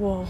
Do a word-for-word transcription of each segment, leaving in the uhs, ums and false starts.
Whoa.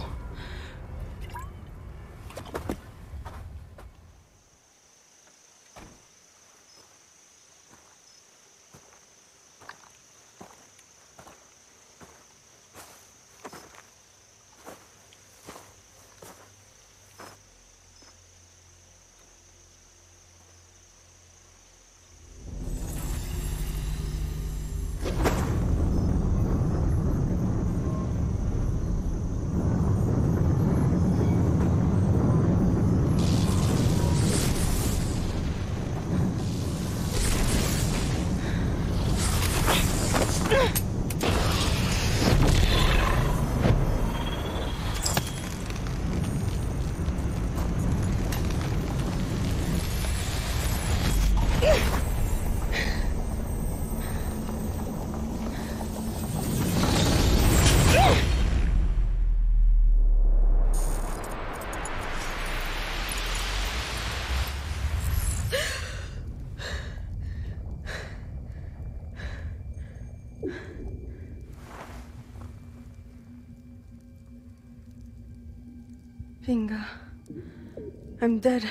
Vinga. I'm dead.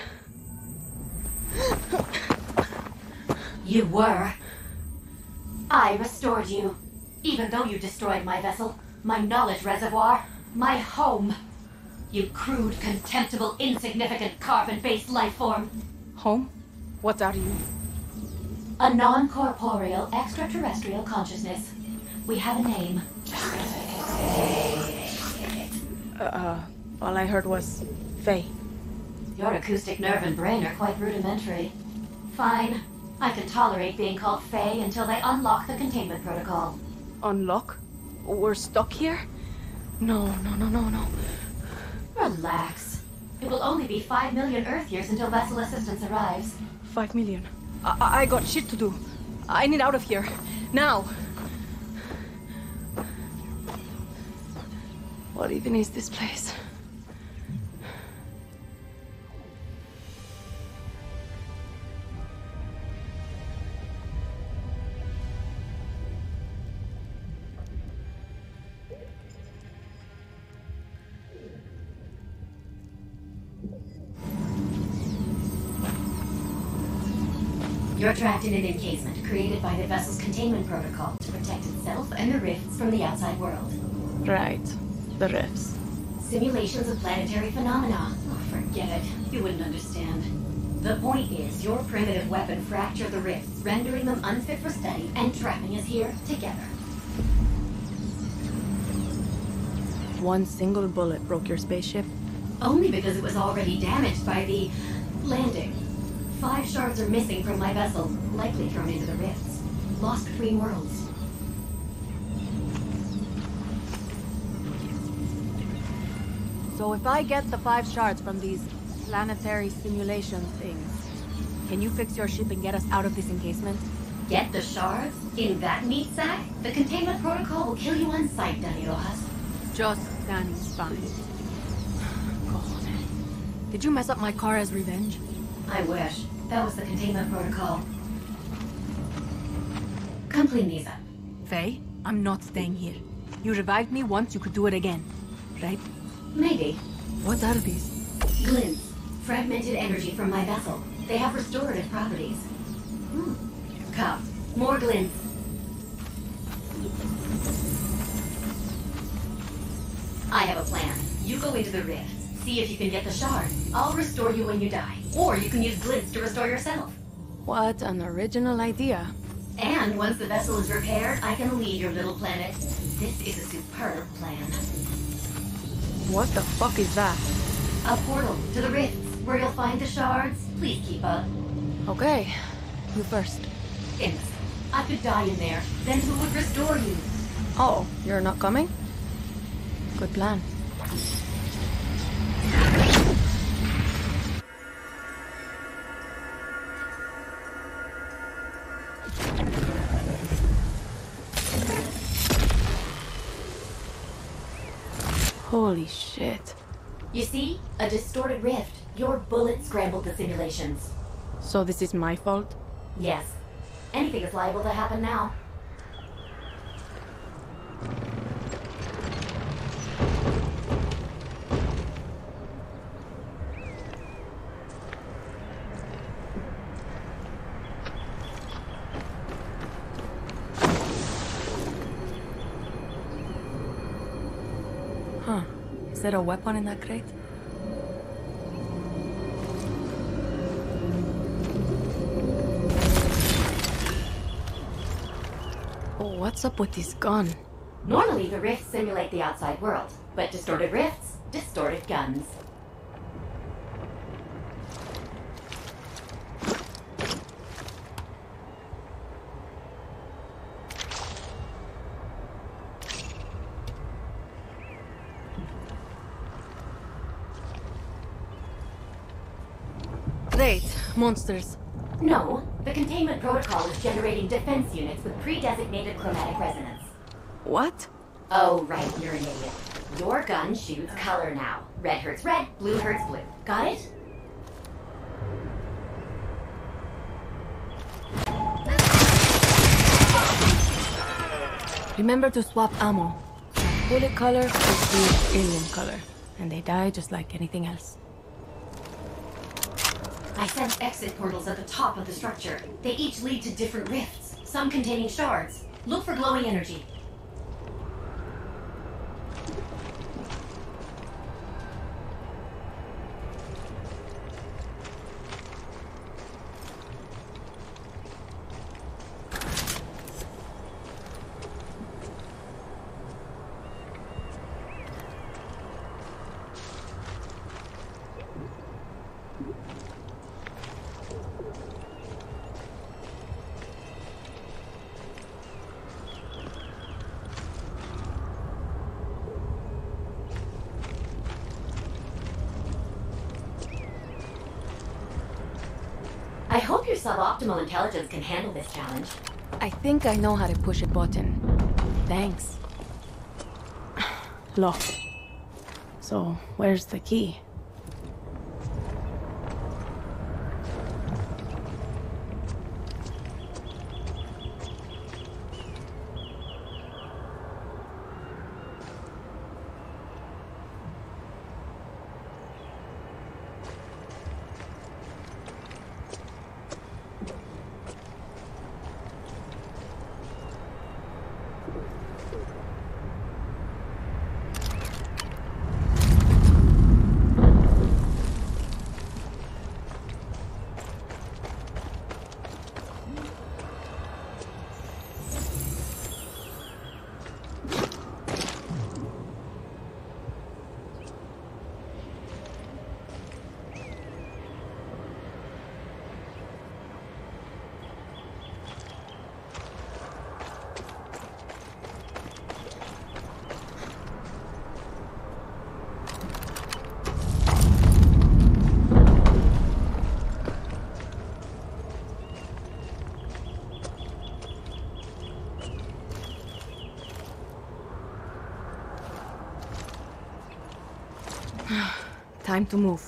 You were. I restored you. Even though you destroyed my vessel, my knowledge reservoir, my home. You crude, contemptible, insignificant carbon-based life form. Home? What are you? A non-corporeal extraterrestrial consciousness. We have a name. Uh, all I heard was Faye. Your acoustic nerve and brain are quite rudimentary. Fine. I can tolerate being called Faye until they unlock the containment protocol. Unlock? We're stuck here? No, no, no, no, no. Relax. It will only be five million Earth years until vessel assistance arrives. Five million. I, I got shit to do. I need out of here. Now. What even is this place? You're trapped in an encasement created by the vessel's containment protocol to protect itself and the rifts from the outside world. Right. The rifts. Simulations of planetary phenomena. Oh, forget it. You wouldn't understand. The point is, your primitive weapon fractured the rifts, rendering them unfit for study and trapping us here together. One single bullet broke your spaceship? Only because it was already damaged by the landing. Five shards are missing from my vessel, likely thrown into the rifts. Lost between worlds. So if I get the five shards from these planetary simulation things, can you fix your ship and get us out of this encasement? Get the shards? In that meat sack? The containment protocol will kill you on sight, Dani Rojas. Just Dani's fine. God. Did you mess up my car as revenge? I wish. That was the containment protocol. Come clean these up. Faye, I'm not staying here. You revived me once, you could do it again. Right? Maybe. What are these? Glints. Fragmented energy from my vessel. They have restorative properties. Hmm. Come. More glints. I have a plan. You go into the rift. See if you can get the shard. I'll restore you when you die. Or you can use glints to restore yourself. What an original idea. And once the vessel is repaired, I can leave your little planet. This is a superb plan. What the fuck is that? A portal to the rifts, where you'll find the shards. Please keep up. Okay. You first. Innocent. I could die in there. Then who would restore you? Oh, you're not coming? Good plan. Holy shit. You see? A distorted rift. Your bullet scrambled the simulations. So this is my fault? Yes. Anything is liable to happen now. there a weapon in that crate? Oh, what's up with this gun? Normally, the rifts simulate the outside world, but distorted rifts, distorted guns. Great. Monsters. No, the containment protocol is generating defense units with pre-designated chromatic resonance. What? Oh, right, you're an idiot. Your gun shoots color now. Red hurts red, blue hurts blue. Got it? Remember to swap ammo. Bullet color is the alien color, and they die just like anything else. I sense exit portals at the top of the structure. They each lead to different rifts, some containing shards. Look for glowing energy. I hope your suboptimal intelligence can handle this challenge. I think I know how to push a button. Thanks. Locked. So, where's the key? Time to move.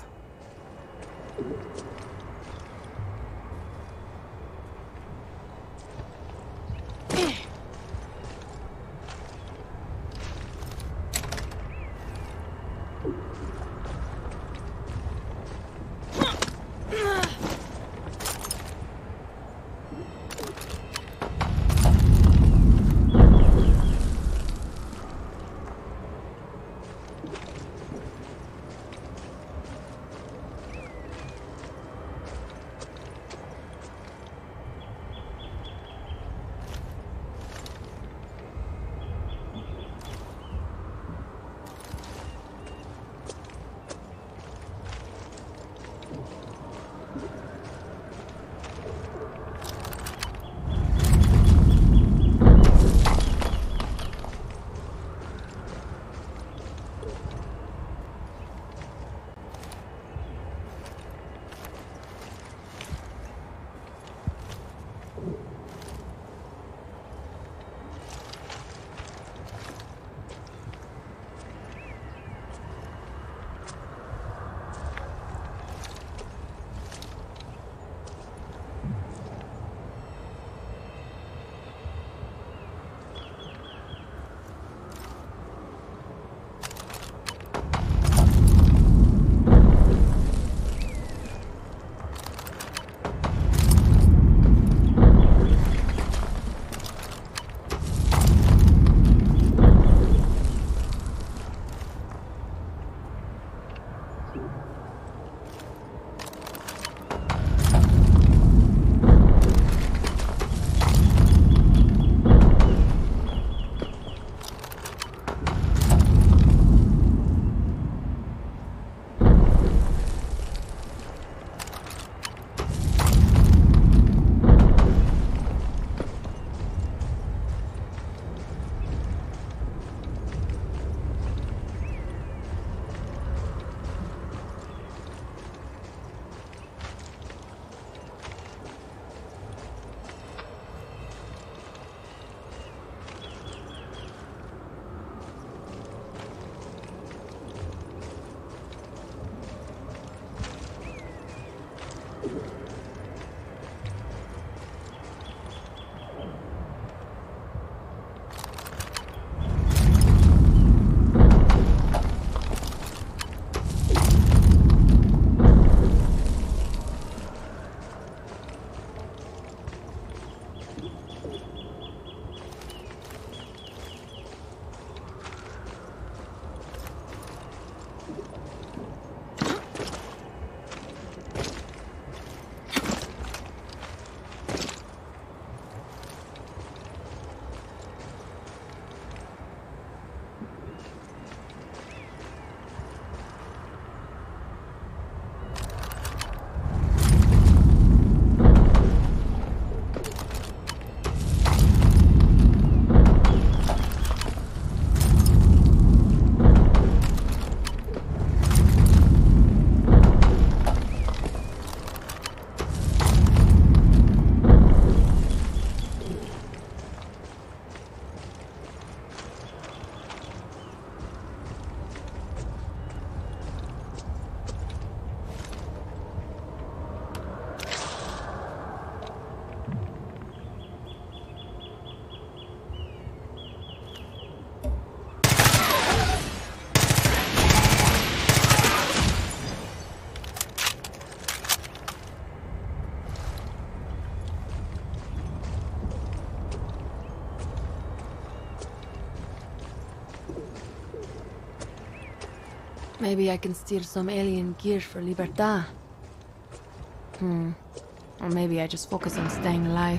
Maybe I can steal some alien gear for Libertad. Hmm. Or maybe I just focus on staying alive.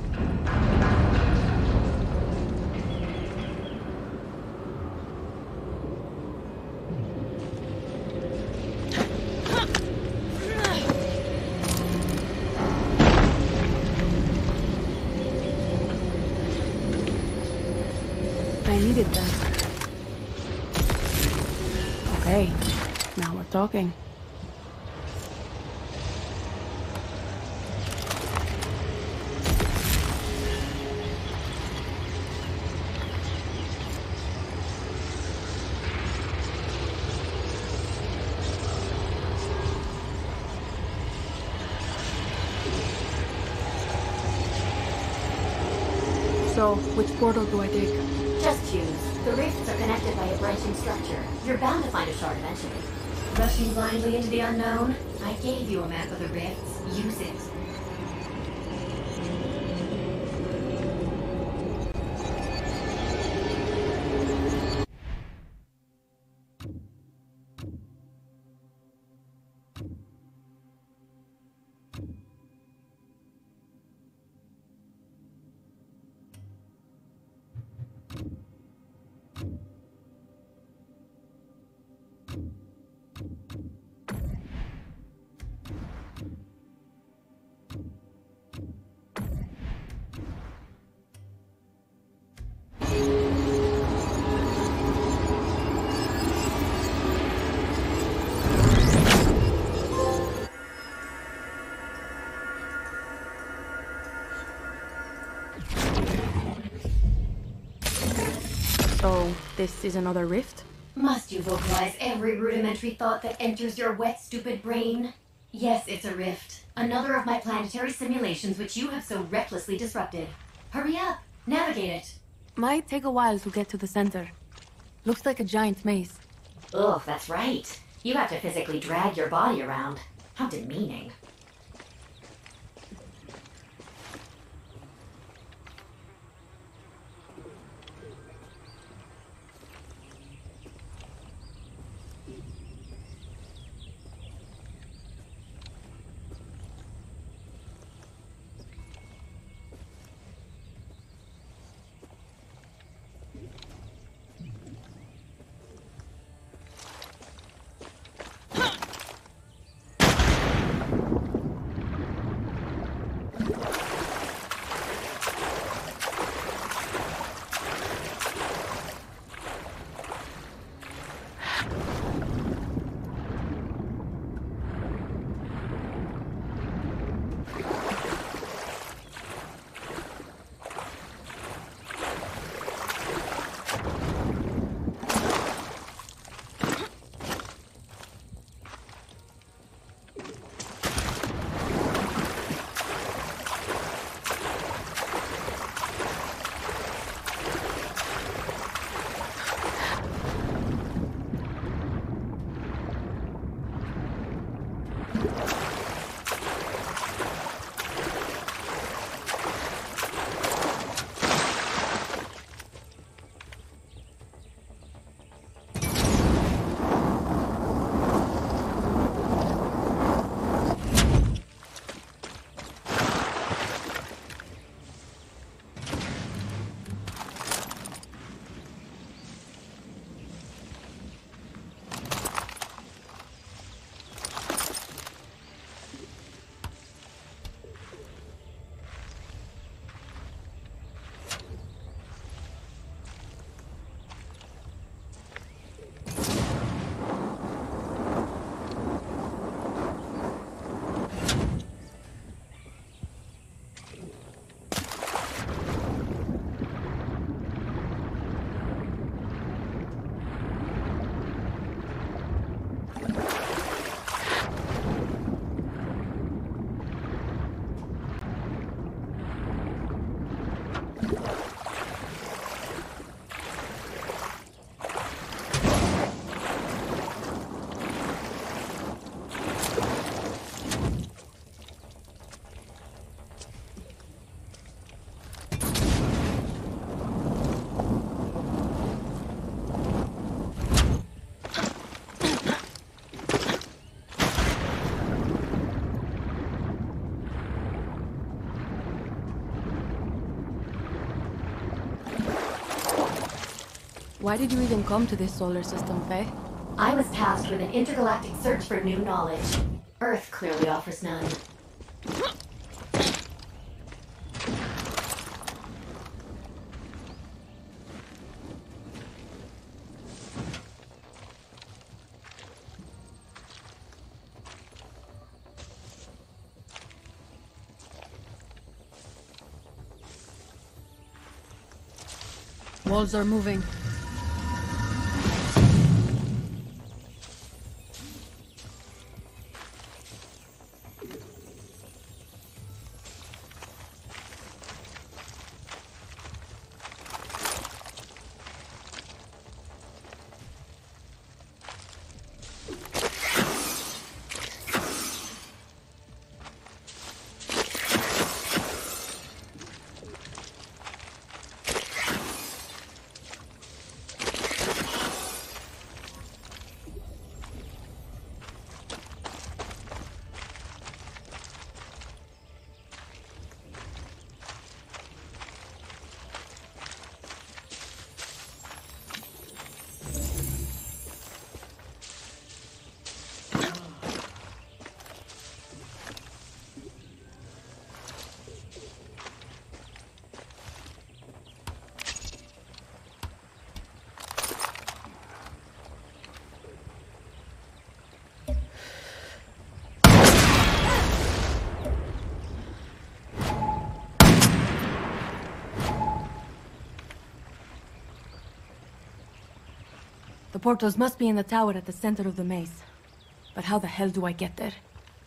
I needed that. Okay, now we're talking. So, which portal do I take? Just choose. The rifts are connected by a branching structure. You're bound to find a shard eventually. Rushing blindly into the unknown? I gave you a map of the rifts. Use it. So, this is another rift? Must you vocalize every rudimentary thought that enters your wet, stupid brain? Yes, it's a rift. Another of my planetary simulations which you have so recklessly disrupted. Hurry up! Navigate it! Might take a while to get to the center. Looks like a giant maze. Ugh, that's right. You have to physically drag your body around. How demeaning. Why did you even come to this solar system, Faye? I was tasked with an intergalactic search for new knowledge. Earth clearly offers none. Walls are moving. The portals must be in the tower at the center of the maze. But how the hell do I get there?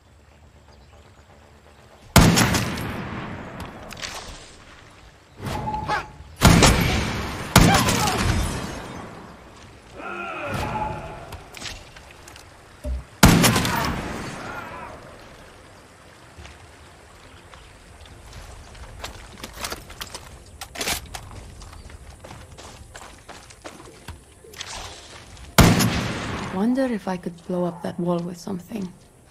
Wonder if I could blow up that wall with something.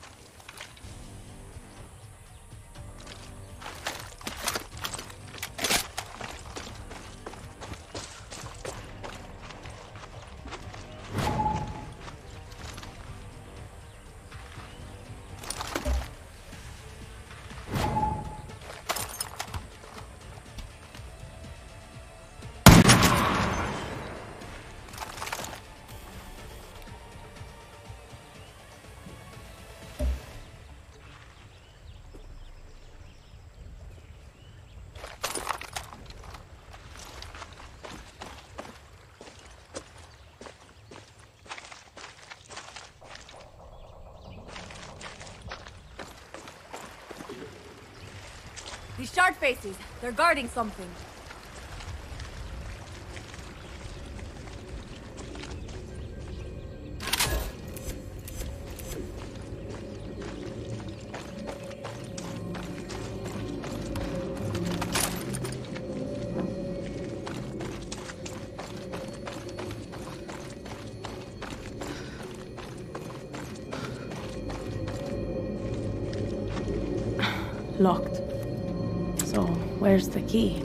These shard faces, they're guarding something. Locked. So, where's the key?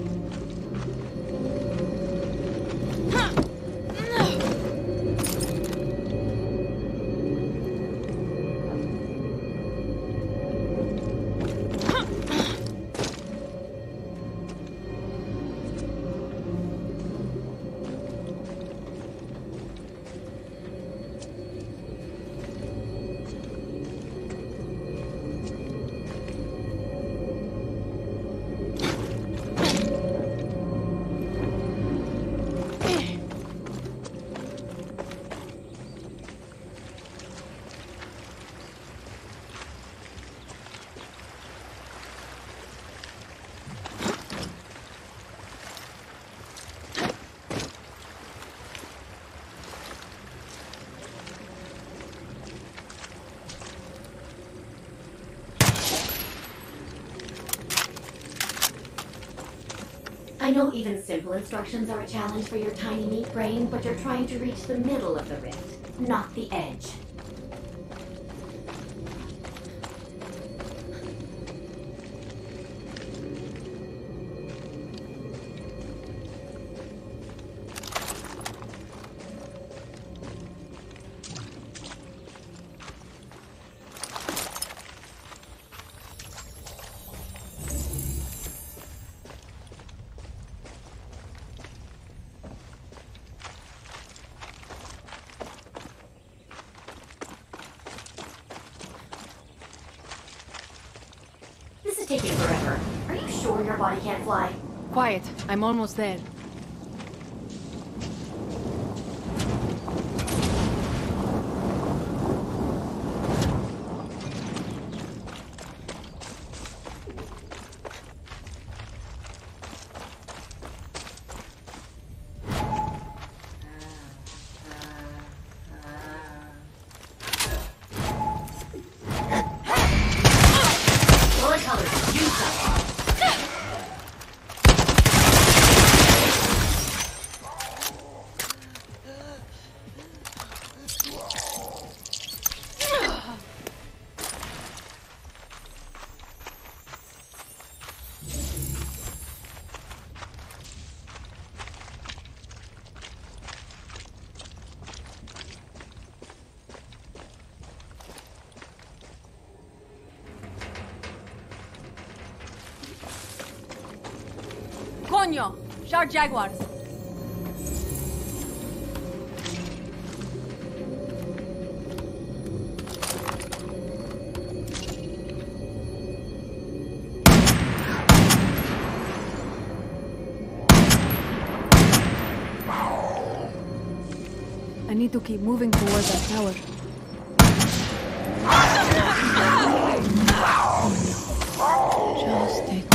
I know even simple instructions are a challenge for your tiny meat brain, but you're trying to reach the middle of the rift, not the edge. taking forever? Are you sure your body can't fly? Quiet. I'm almost there. Coño! Shark Jaguars! I need to keep moving toward that tower. Just take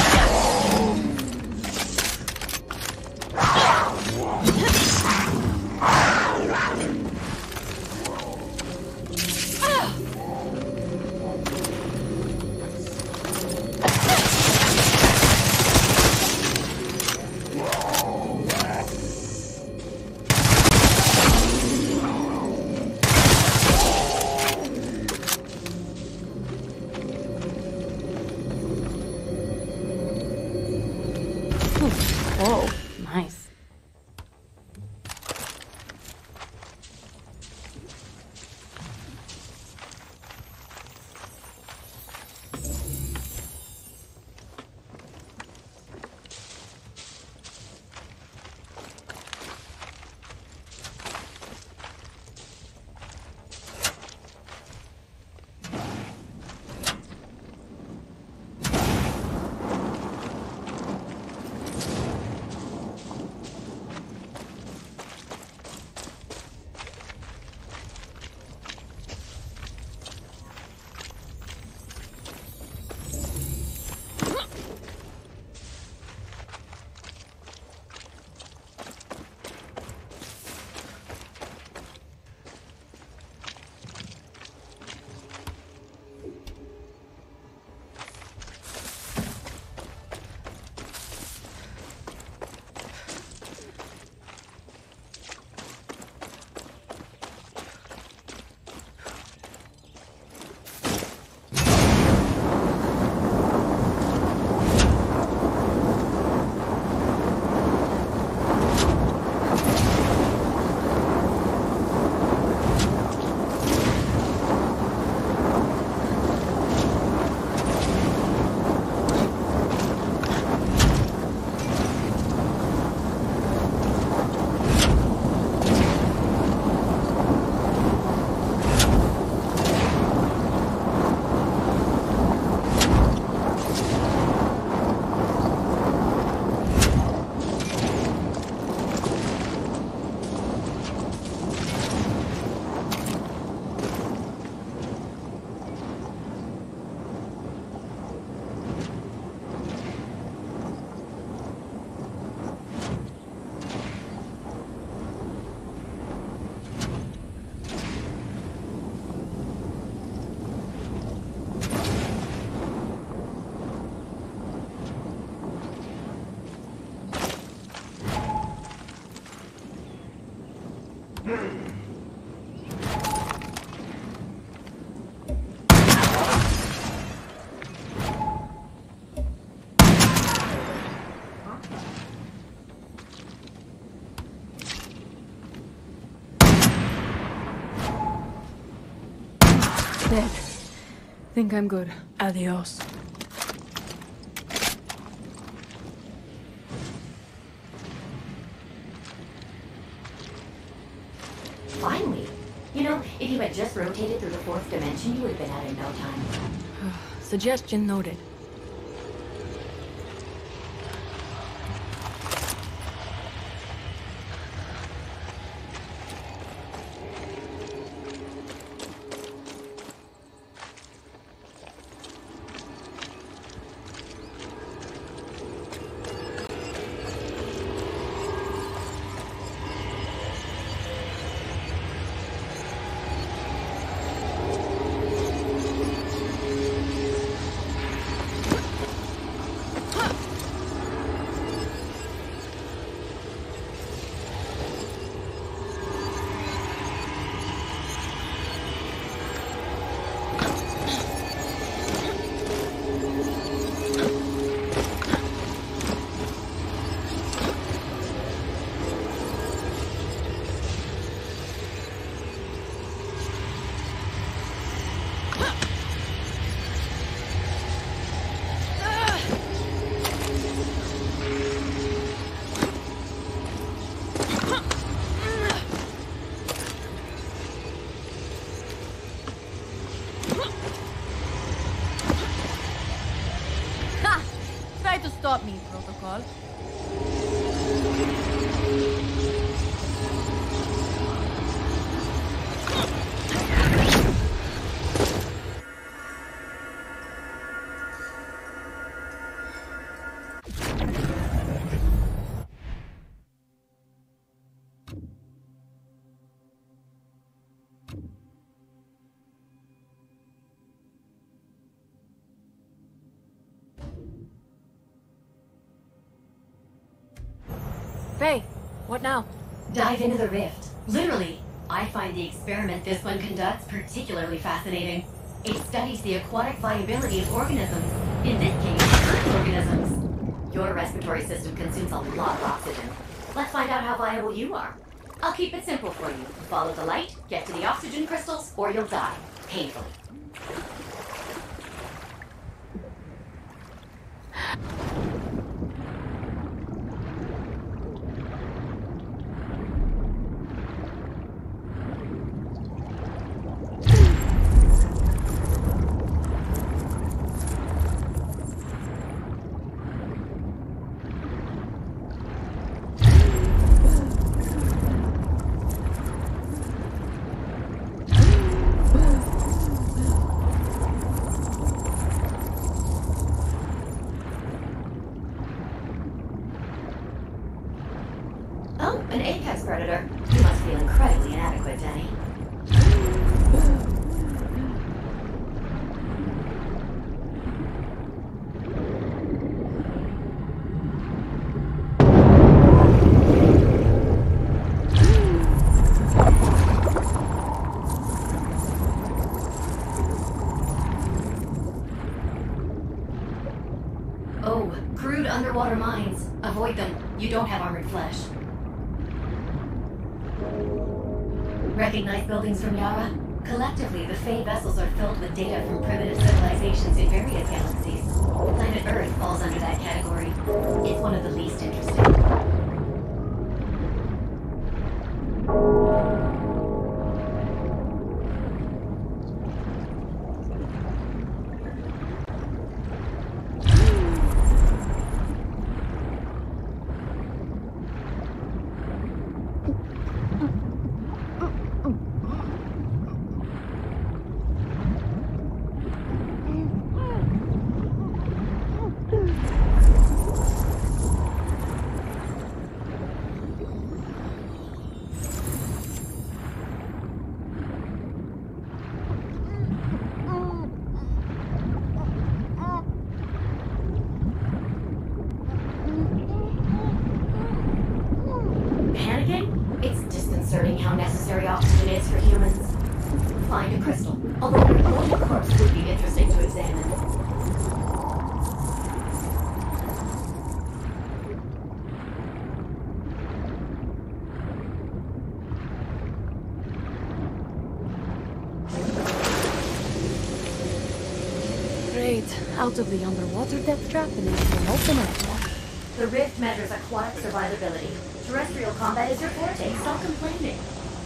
Oh, nice. Dead. Think I'm good. Adios. Finally. You know, if you had just rotated through the fourth dimension, you would have been out in no time. Suggestion noted. protocol. Faye, what now? Dive into the rift. Literally. I find the experiment this one conducts particularly fascinating. It studies the aquatic viability of organisms, in this case, earth organisms. Your respiratory system consumes a lot of oxygen. Let's find out how viable you are. I'll keep it simple for you. Follow the light, get to the oxygen crystals, or you'll die. Painfully. Oh, an apex predator. You must feel incredibly inadequate, Danny. Oh, crude underwater mines. Avoid them. You don't have armored flesh. Recognize buildings from Yara? Collectively, the Fae vessels are filled with data from primitive civilizations in various galaxies. Planet Earth falls under that category. It's one of the least interesting. How necessary oxygen is for humans. Find a crystal, although a reported corpse would be interesting to examine. Great. Out of the underwater death trap and into an open air. The rift measures aquatic survivability. Terrestrial combat is your forte. Stop complaining.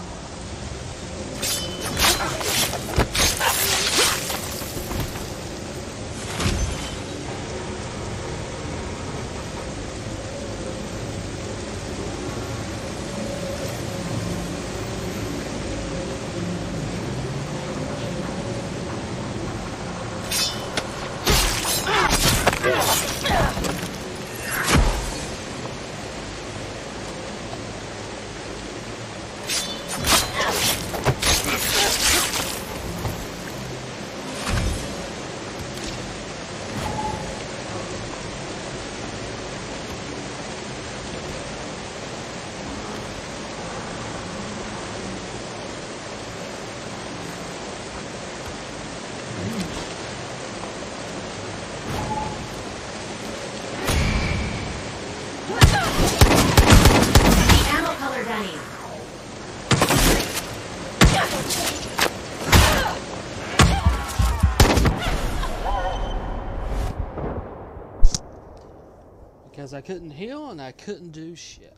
Because I couldn't heal and I couldn't do shit.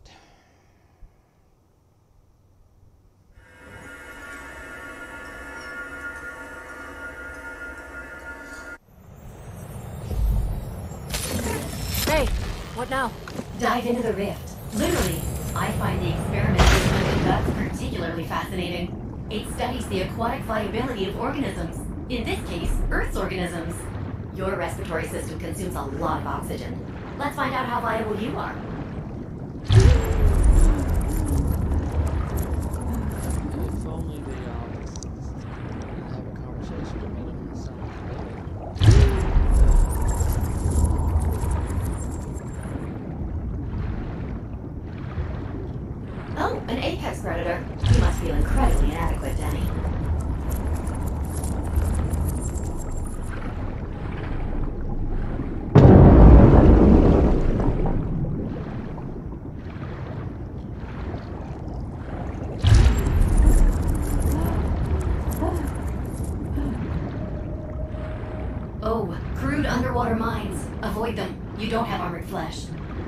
Hey, what What now? Dive into the rift. Literally, I find the experiment with conducts particularly fascinating. It studies the aquatic viability of organisms. In this case, Earth's organisms. Your respiratory system consumes a lot of oxygen. Let's find out how viable you are. If only they um have a conversation with them and something. Oh, an apex predator. You must feel incredibly inadequate, Danny. Oh, crude underwater mines. Avoid them. You don't have armored flesh.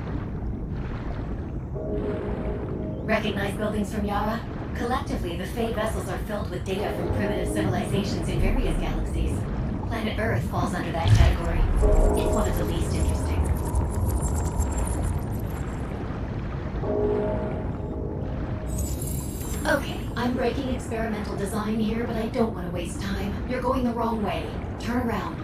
Recognize buildings from Yara? Collectively, the Fae vessels are filled with data from primitive civilizations in various galaxies. Planet Earth falls under that category. It's one of the least interesting. Okay, I'm breaking experimental design here, but I don't want to waste time. You're going the wrong way. Turn around.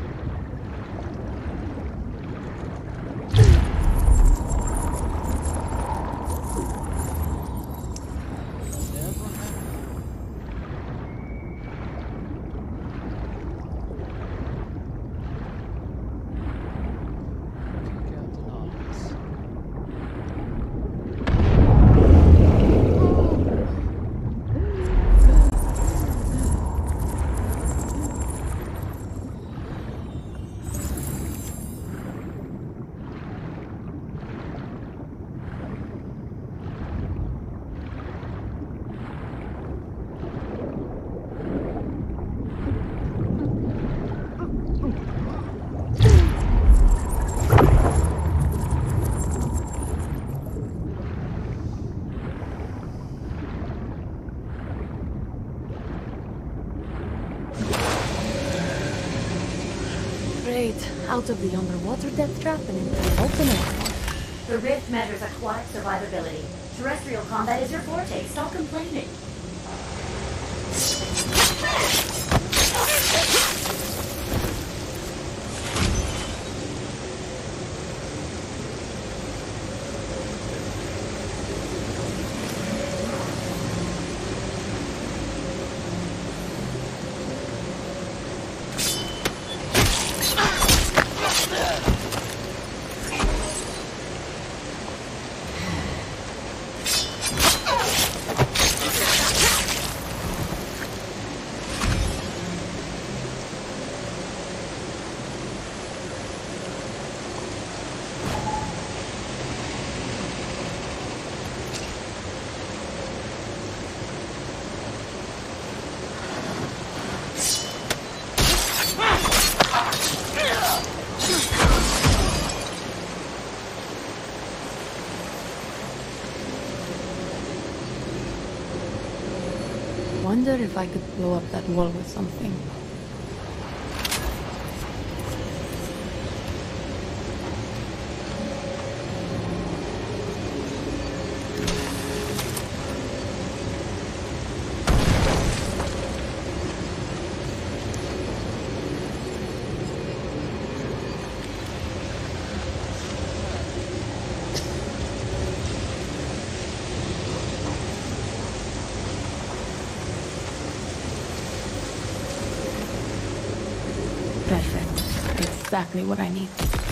Out of the underwater death trap and into the open air. The rift measures aquatic survivability. Terrestrial combat is your forte. Stop complaining. Wonder if I could blow up that wall with something. Perfect. Exactly what I need.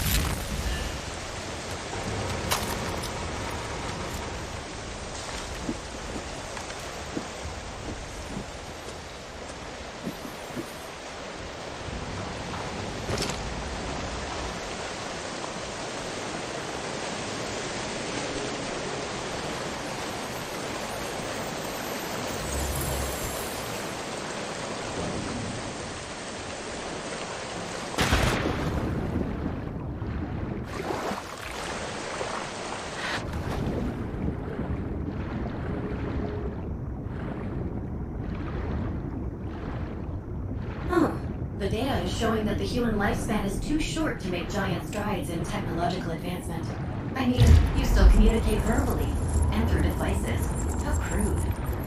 The data is showing that the human lifespan is too short to make giant strides in technological advancement. I mean, you still communicate verbally, and through devices. How crude.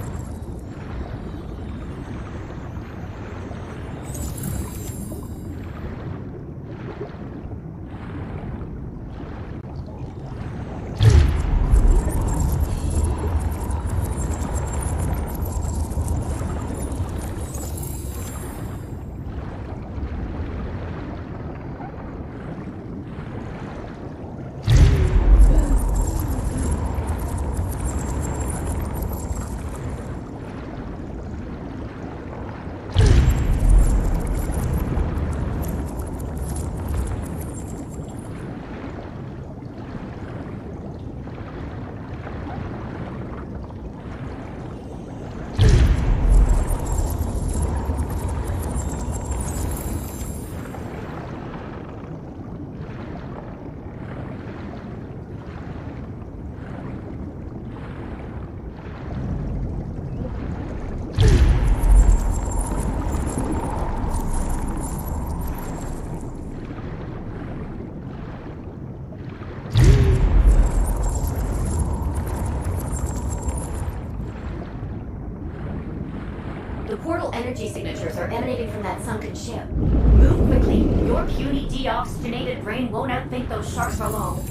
The portal energy signatures are emanating from that sunken ship. Move quickly. Your puny, deoxygenated brain won't outthink those sharks for long.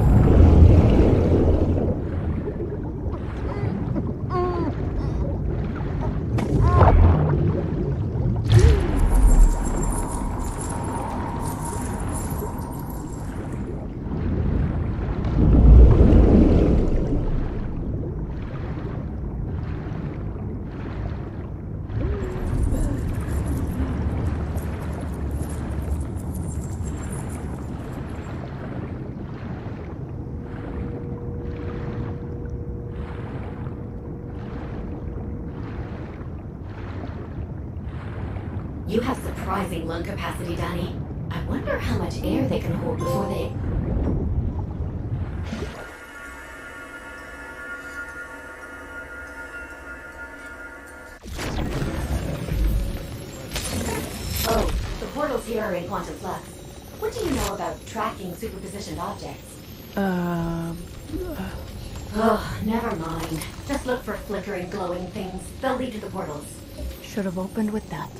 You have surprising lung capacity, Danny. I wonder how much air they can hold before they... Oh, the portals here are in quantum flux. What do you know about tracking superpositioned objects? Um... Oh, never mind. Just look for flickering, glowing things. They'll lead to the portals. Should have opened with that.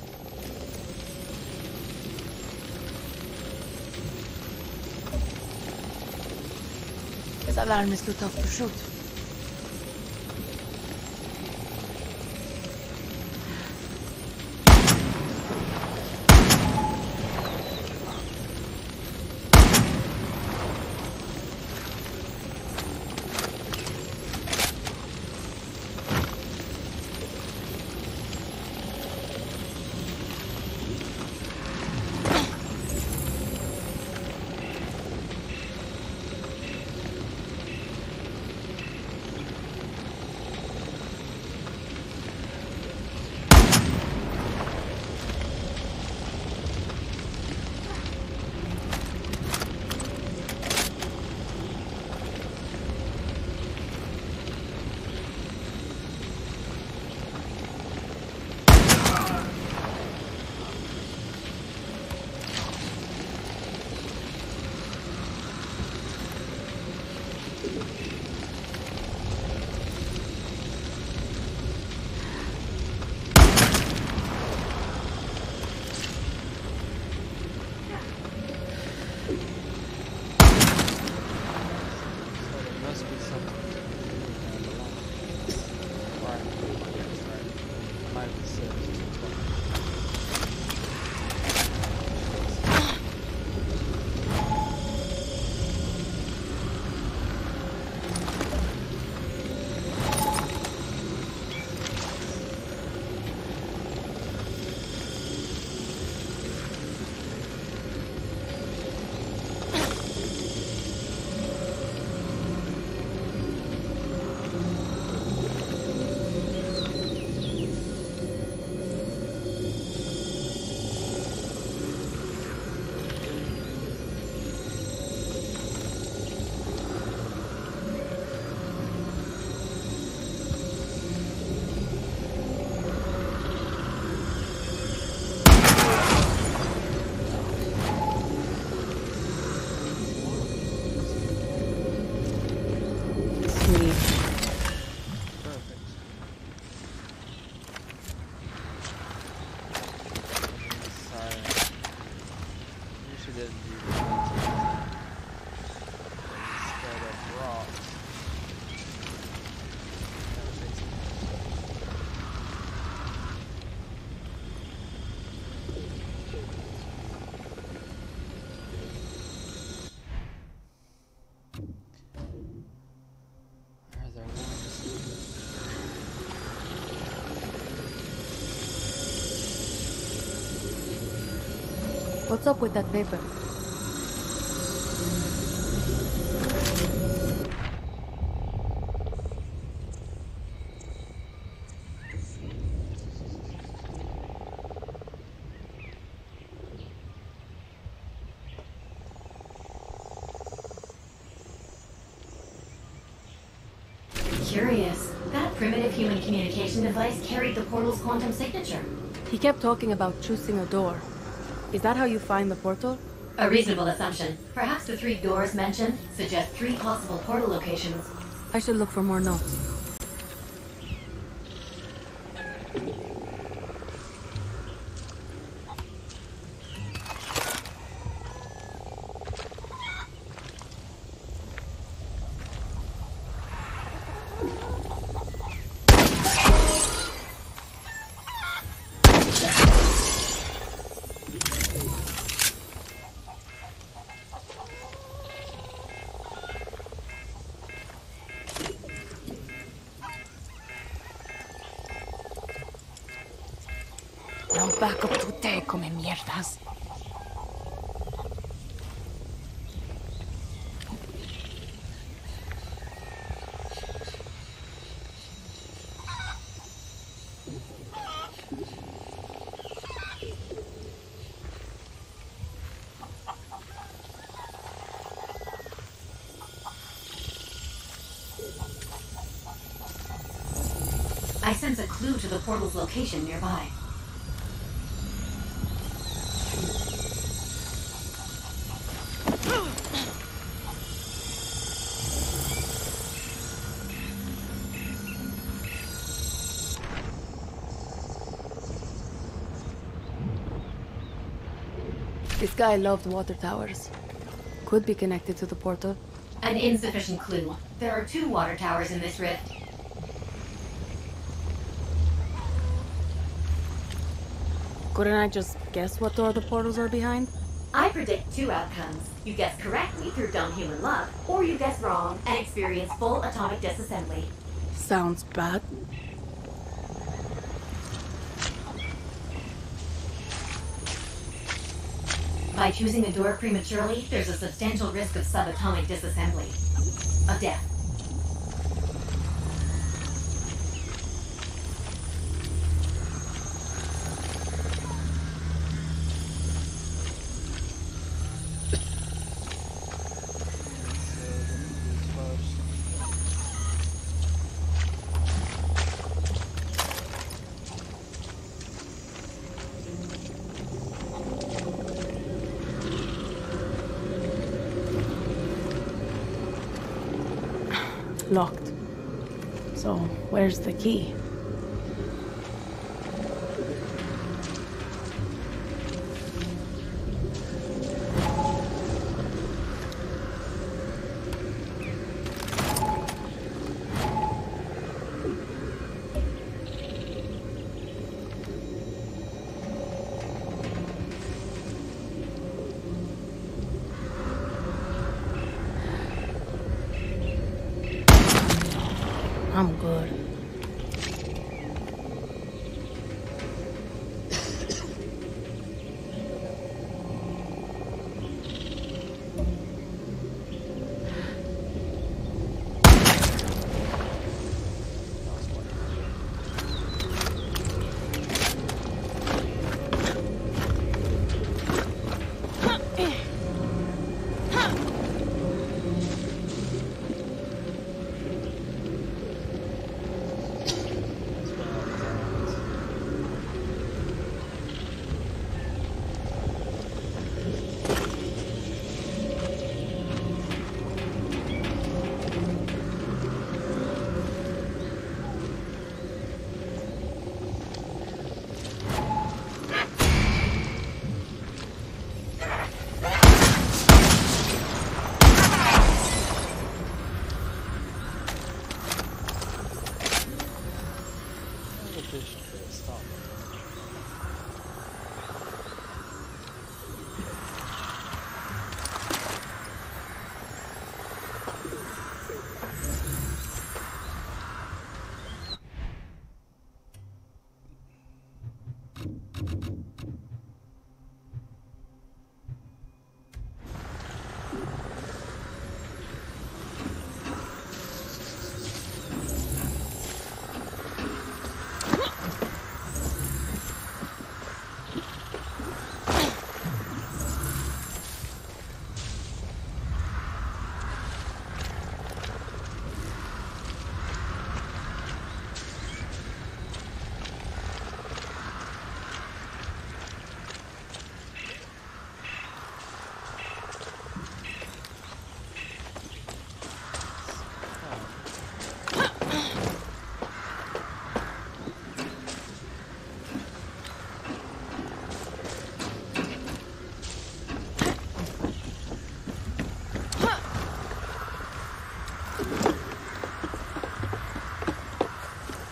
This alarm is too tough to shoot. What's up with that paper? Curious. That primitive human communication device carried the portal's quantum signature. He kept talking about choosing a door. Is that how you find the portal? A reasonable assumption. Perhaps the three doors mentioned suggest three possible portal locations. I should look for more notes. No backup to te come mierdas. I sense a clue to the portal's location nearby. This guy loved water towers. Could be connected to the portal. An insufficient clue. There are two water towers in this rift. Couldn't I just guess what door the portals are behind? I predict two outcomes. You guess correctly through dumb human luck, or you guess wrong and experience full atomic disassembly. Sounds bad. By choosing a door prematurely, there's a substantial risk of subatomic disassembly. Of death. Locked. So, where's the key? I'm good.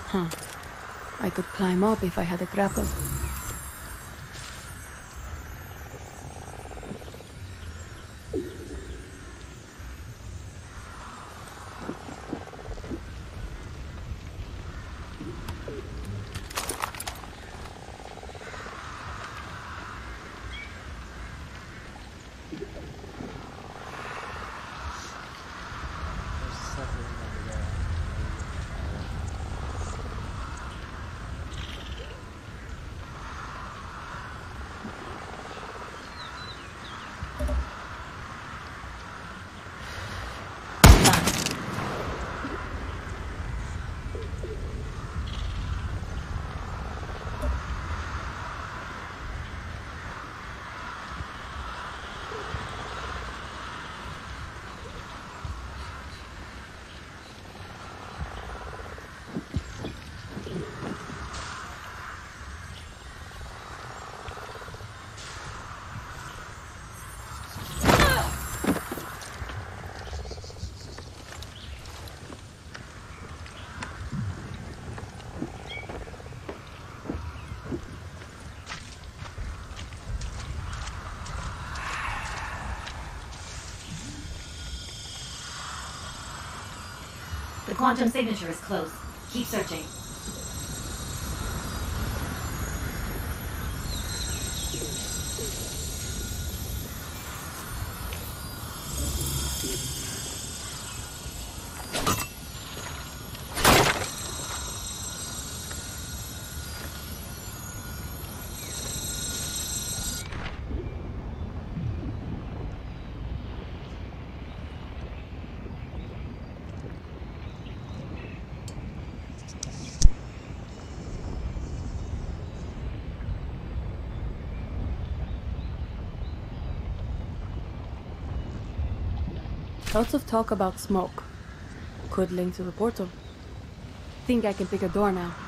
Huh. I could climb up if I had a grapple. There's stuff over there. The quantum signature is close. Keep searching. Lots of talk about smoke. Could link to the portal. Think I can pick a door now.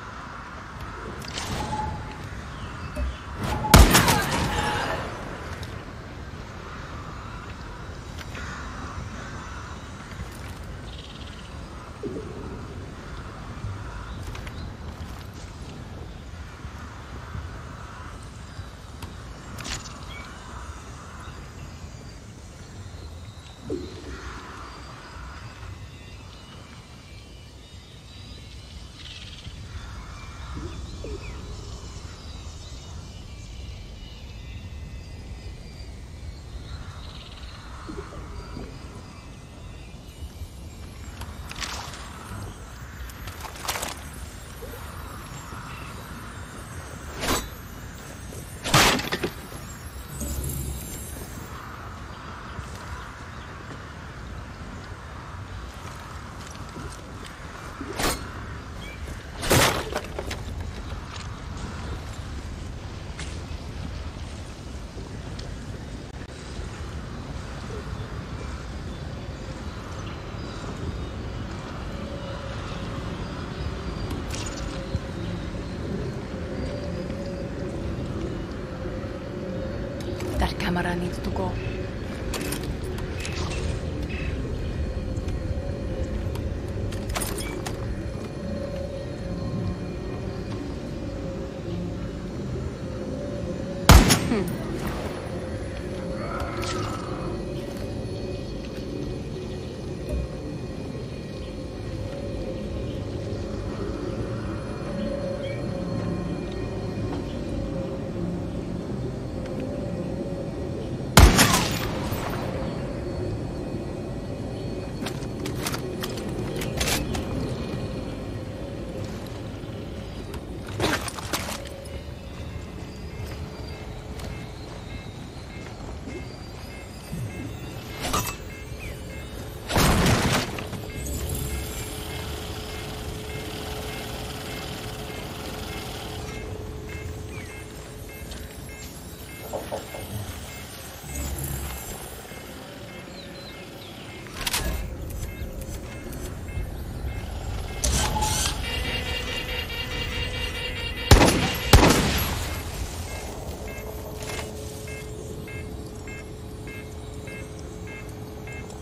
That camera needs to go.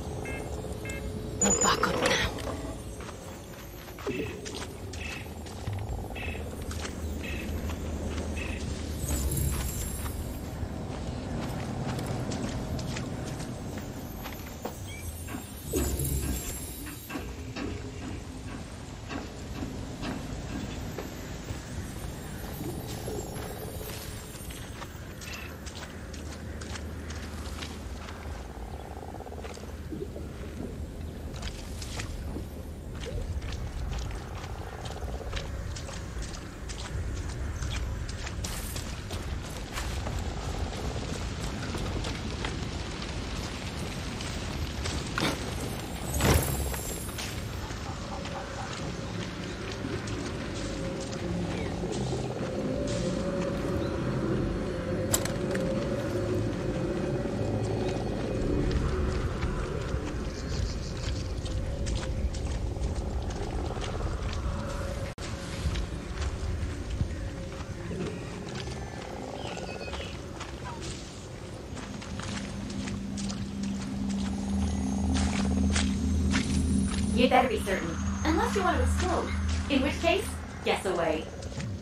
No backup now. You'd better be certain. Unless you want to explode. In which case, guess away.